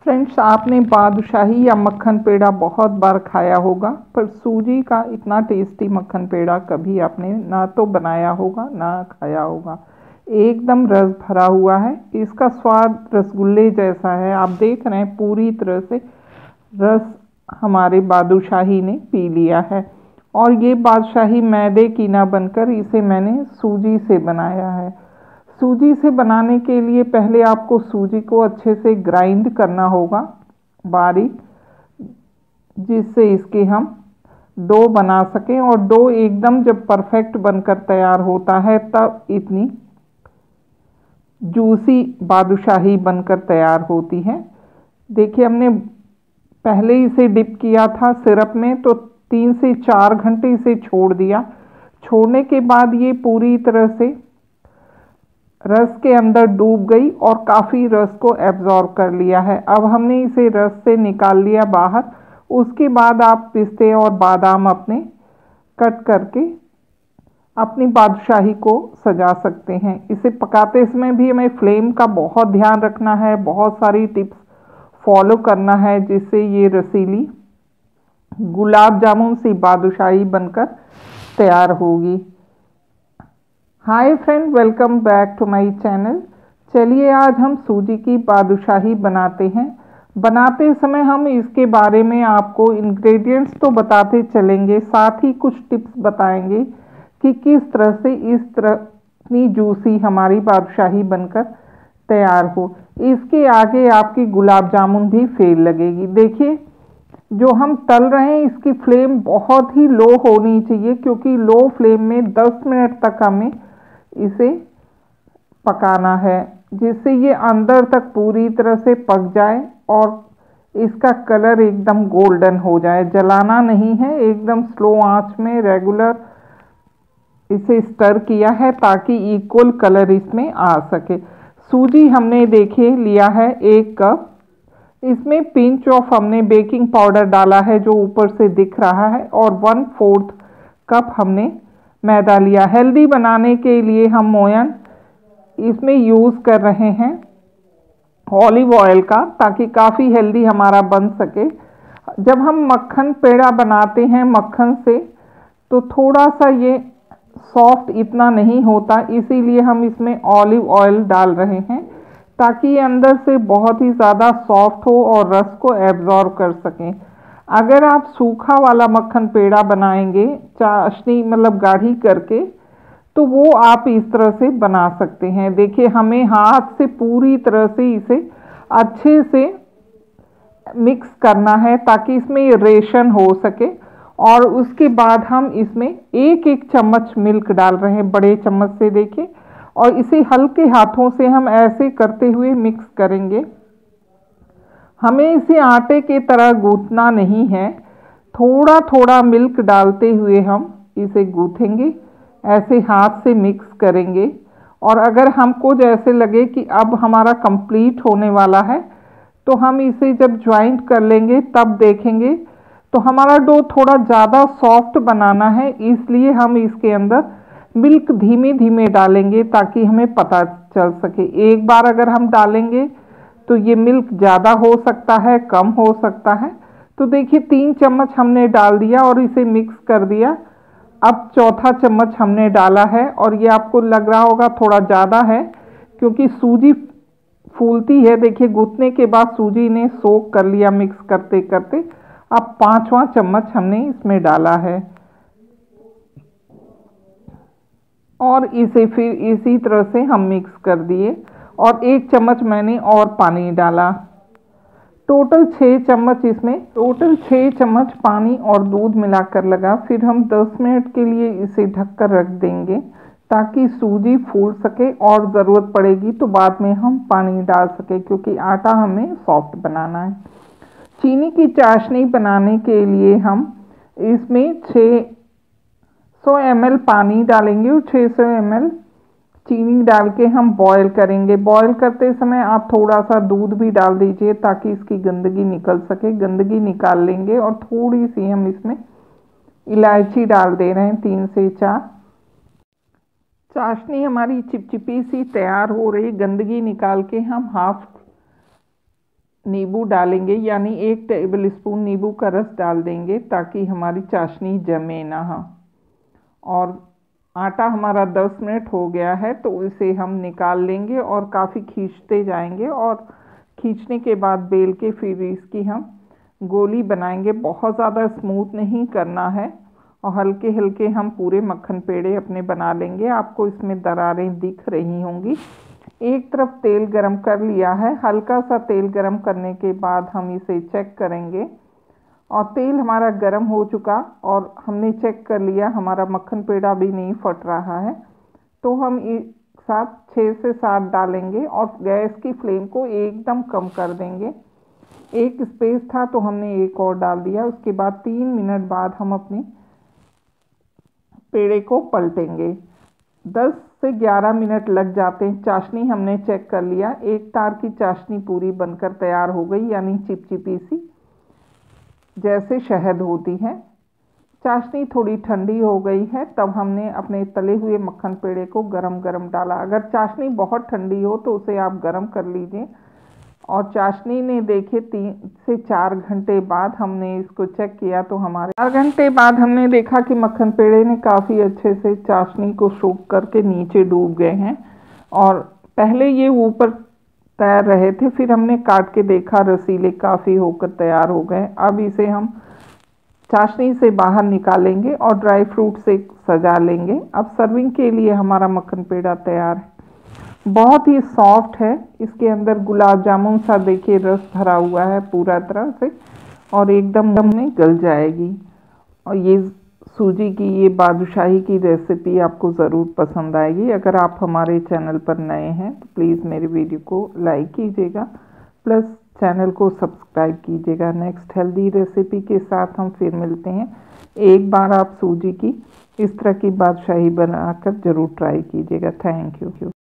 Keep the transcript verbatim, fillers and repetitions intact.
Friends, आपने बादशाही या मक्खन पेड़ा बहुत बार खाया होगा, पर सूजी का इतना टेस्टी मक्खन पेड़ा कभी आपने ना तो बनाया होगा ना खाया होगा। एकदम रस भरा हुआ है, इसका स्वाद रसगुल्ले जैसा है। आप देख रहे हैं पूरी तरह से रस हमारे बादशाही ने पी लिया है। और ये बादशाही मैदे की ना बनकर इसे मैंने सूजी से बनाया है। सूजी से बनाने के लिए पहले आपको सूजी को अच्छे से ग्राइंड करना होगा बारीक, जिससे इसके हम डो बना सकें। और डो एकदम जब परफेक्ट बनकर तैयार होता है तब इतनी जूसी बादशाही बनकर तैयार होती है। देखिए, हमने पहले इसे डिप किया था सिरप में, तो तीन से चार घंटे इसे छोड़ दिया। छोड़ने के बाद ये पूरी तरह से रस के अंदर डूब गई और काफ़ी रस को एब्जॉर्ब कर लिया है। अब हमने इसे रस से निकाल लिया बाहर। उसके बाद आप पिस्ते और बादाम अपने कट करके अपनी बादशाही को सजा सकते हैं। इसे पकाते समय भी हमें फ्लेम का बहुत ध्यान रखना है, बहुत सारी टिप्स फॉलो करना है, जिससे ये रसीली गुलाब जामुन सी बादशाही बनकर तैयार होगी। Hi friend, welcome back to my channel. चलिए आज हम सूजी की बादशाही बनाते हैं। बनाते समय हम इसके बारे में आपको इंग्रेडिएंट्स तो बताते चलेंगे, साथ ही कुछ टिप्स बताएंगे कि किस तरह से इस तरह इतनी जूसी हमारी बादशाही बनकर तैयार हो। इसके आगे आपकी गुलाब जामुन भी फेल लगेगी। देखिए, जो हम तल रहे हैं इसकी फ्लेम बहुत ही लो होनी चाहिए, क्योंकि लो फ्लेम में दस मिनट तक हमें इसे पकाना है, जिससे ये अंदर तक पूरी तरह से पक जाए और इसका कलर एकदम गोल्डन हो जाए। जलाना नहीं है, एकदम स्लो आंच में रेगुलर इसे स्टर किया है ताकि इक्वल कलर इसमें आ सके। सूजी हमने देखे लिया है एक कप। इसमें पिंच ऑफ हमने बेकिंग पाउडर डाला है जो ऊपर से दिख रहा है, और वन फोर्थ कप हमने मैदा लिया। हेल्दी बनाने के लिए हम मोयन इसमें यूज़ कर रहे हैं ऑलिव ऑयल का, ताकि काफ़ी हेल्दी हमारा बन सके। जब हम मक्खन पेड़ा बनाते हैं मक्खन से, तो थोड़ा सा ये सॉफ्ट इतना नहीं होता, इसीलिए हम इसमें ऑलिव ऑयल डाल रहे हैं ताकि ये अंदर से बहुत ही ज़्यादा सॉफ्ट हो और रस को एब्जॉर्ब कर सकें। अगर आप सूखा वाला मक्खन पेड़ा बनाएंगे चाशनी मतलब गाढ़ी करके, तो वो आप इस तरह से बना सकते हैं। देखिए, हमें हाथ से पूरी तरह से इसे अच्छे से मिक्स करना है ताकि इसमें रेशन हो सके। और उसके बाद हम इसमें एक एक चम्मच मिल्क डाल रहे हैं बड़े चम्मच से, देखिए, और इसे हल्के हाथों से हम ऐसे करते हुए मिक्स करेंगे। हमें इसे आटे के तरह गूंथना नहीं है, थोड़ा थोड़ा मिल्क डालते हुए हम इसे गूंथेंगे, ऐसे हाथ से मिक्स करेंगे। और अगर हमको जैसे लगे कि अब हमारा कंप्लीट होने वाला है, तो हम इसे जब ज्वाइंट कर लेंगे तब देखेंगे। तो हमारा डो थोड़ा ज़्यादा सॉफ्ट बनाना है, इसलिए हम इसके अंदर मिल्क धीमे धीमे डालेंगे ताकि हमें पता चल सके। एक बार अगर हम डालेंगे तो ये मिल्क ज़्यादा हो सकता है, कम हो सकता है। तो देखिए, तीन चम्मच हमने डाल दिया और इसे मिक्स कर दिया। अब चौथा चम्मच हमने डाला है, और ये आपको लग रहा होगा थोड़ा ज़्यादा है, क्योंकि सूजी फूलती है। देखिए, गूंथने के बाद सूजी ने सोक कर लिया मिक्स करते करते। अब पांचवा चम्मच हमने इसमें डाला है, और इसे फिर इसी तरह से हम मिक्स कर दिए। और एक चम्मच मैंने और पानी डाला। टोटल छः चम्मच इसमें टोटल छः चम्मच पानी और दूध मिलाकर लगा। फिर हम दस मिनट के लिए इसे ढककर रख देंगे ताकि सूजी फूल सके, और ज़रूरत पड़ेगी तो बाद में हम पानी डाल सके, क्योंकि आटा हमें सॉफ्ट बनाना है। चीनी की चाशनी बनाने के लिए हम इसमें छः सौ एम एल पानी डालेंगे और छः सौ एम एल चीनी डाल के हम बॉईल करेंगे। बॉईल करते समय आप थोड़ा सा दूध भी डाल दीजिए ताकि इसकी गंदगी निकल सके। गंदगी निकाल लेंगे, और थोड़ी सी हम इसमें इलायची डाल दे रहे हैं, तीन से चार। चाशनी हमारी चिपचिपी सी तैयार हो रही। गंदगी निकाल के हम हाफ नींबू डालेंगे, यानी एक टेबल स्पून नींबू का रस डाल देंगे ताकि हमारी चाशनी जमे ना हो। और आटा हमारा दस मिनट हो गया है तो इसे हम निकाल लेंगे और काफ़ी खींचते जाएंगे, और खींचने के बाद बेल के फिर इसकी हम गोली बनाएंगे। बहुत ज़्यादा स्मूथ नहीं करना है, और हल्के हल्के हम पूरे मक्खन पेड़े अपने बना लेंगे। आपको इसमें दरारें दिख रही होंगी। एक तरफ तेल गरम कर लिया है, हल्का सा तेल गरम करने के बाद हम इसे चेक करेंगे, और तेल हमारा गर्म हो चुका और हमने चेक कर लिया हमारा मक्खन पेड़ा भी नहीं फट रहा है। तो हम एक साथ छः से सात डालेंगे और गैस की फ्लेम को एकदम कम कर देंगे। एक स्पेस था तो हमने एक और डाल दिया। उसके बाद तीन मिनट बाद हम अपने पेड़े को पलटेंगे। दस से ग्यारह मिनट लग जाते हैं। चाशनी हमने चेक कर लिया, एक तार की चाशनी पूरी बनकर तैयार हो गई, यानी चिपचिपी सी जैसे शहद होती है। चाशनी थोड़ी ठंडी हो गई है, तब हमने अपने तले हुए मक्खन पेड़े को गरम गरम डाला। अगर चाशनी बहुत ठंडी हो तो उसे आप गरम कर लीजिए। और चाशनी ने देखे तीन से चार घंटे बाद हमने इसको चेक किया तो हमारे चार घंटे बाद हमने देखा कि मक्खन पेड़े ने काफ़ी अच्छे से चाशनी को सोख करके नीचे डूब गए हैं। और पहले ये ऊपर तैर रहे थे, फिर हमने काट के देखा रसीले काफ़ी होकर तैयार हो गए। अब इसे हम चाशनी से बाहर निकालेंगे और ड्राई फ्रूट से सजा लेंगे। अब सर्विंग के लिए हमारा मक्खन पेड़ा तैयार है। बहुत ही सॉफ्ट है, इसके अंदर गुलाब जामुन सा देखिए रस भरा हुआ है पूरा तरह से, और एकदम दम में गल जाएगी। और ये सूजी की ये बादशाही की रेसिपी आपको ज़रूर पसंद आएगी। अगर आप हमारे चैनल पर नए हैं तो प्लीज़ मेरे वीडियो को लाइक कीजिएगा, प्लस चैनल को सब्सक्राइब कीजिएगा। नेक्स्ट हेल्दी रेसिपी के साथ हम फिर मिलते हैं। एक बार आप सूजी की इस तरह की बादशाही बनाकर ज़रूर ट्राई कीजिएगा। Thank you.